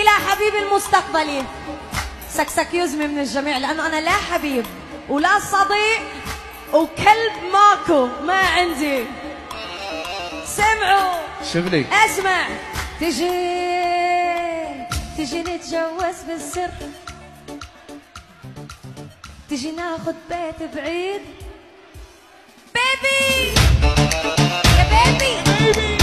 إلى حبيبي المستقبلي سكسك يزمي من الجميع، لأنه أنا لا حبيب ولا صديق وكلب ماكو ما عندي. سمعوا شبلي اسمع. تجي نتجوز بالسر، تجي ناخد بيت بعيد. بيبي يا بيبي